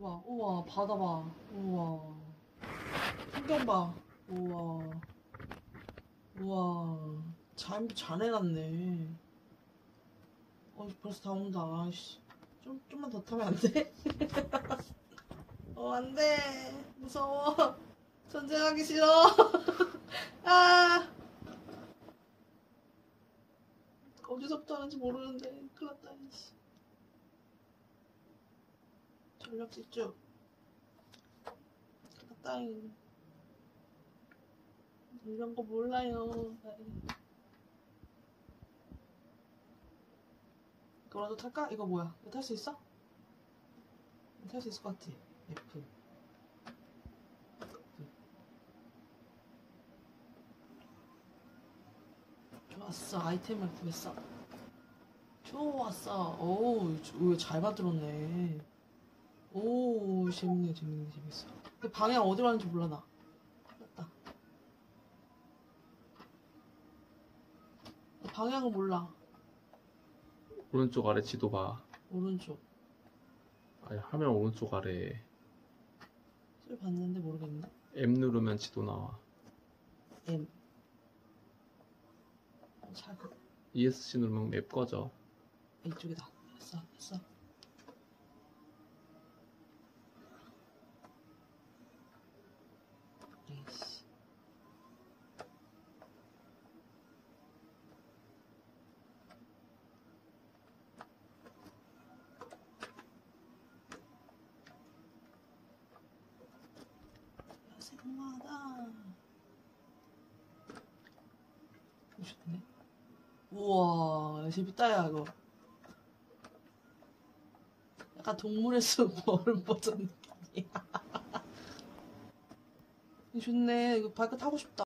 봐. 우와, 바다 봐. 우와. 풍경 봐. 우와. 우와. 잘 해놨네. 벌써 다 온다. 아이씨. 좀만 더 타면 안 돼? 안 돼. 무서워. 전쟁하기 싫어. 아. 어디서부터 하는지 모르는데. 큰일 났다. 이씨. 전력 질주. 큰일 났다잉. 이런 거 몰라요. 이거라도 탈까? 이거 뭐야? 이거 탈 수 있어? 탈 수 있을 것 같아. F. 좋았어. 아이템을 구했어. 좋았어. 오우, 이거 잘 만들었네. 오, 재밌어. 근데 방향 어디로 가는지 몰라, 나. 맞다. 방향을 몰라. 오른쪽 아래 지도 봐. 오른쪽. 아니, 화면 오른쪽 아래 술 봤는데 모르겠네. M 누르면 지도 나와. M. 잘. ESC 누르면 맵 꺼져. 이쪽이다. 했어. 에이씨. 야생마다. 오셨네. 우와, 재밌다, 야, 이거. 약간 동물의 숲 얼음 버전 느낌이야. 좋네. 이거 바이크 타고 싶다.